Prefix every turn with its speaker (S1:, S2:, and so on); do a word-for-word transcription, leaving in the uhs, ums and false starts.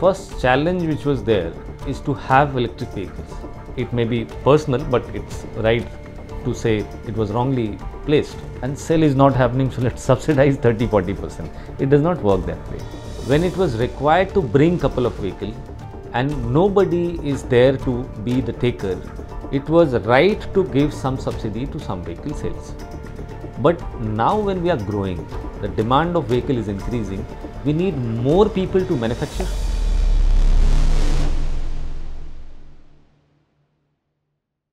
S1: first challenge which was there is to have electric vehicles. It may be personal, but it's right to say it was wrongly placed. And sale is not happening, so let's subsidize thirty to forty percent. It does not work that way. When it was required to bring couple of vehicles and nobody is there to be the taker, it was right to give some subsidy to some vehicle sales. But now when we are growing, the demand of vehicle is increasing, we need more people to manufacture.